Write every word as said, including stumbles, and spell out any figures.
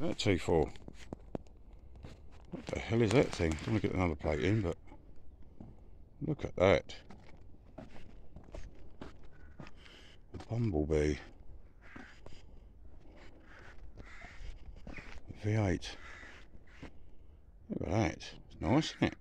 That T four. What the hell is that thing? I'm going to get another plate in, but look at that. A Bumblebee. V eight. Look at that. It's nice, isn't it?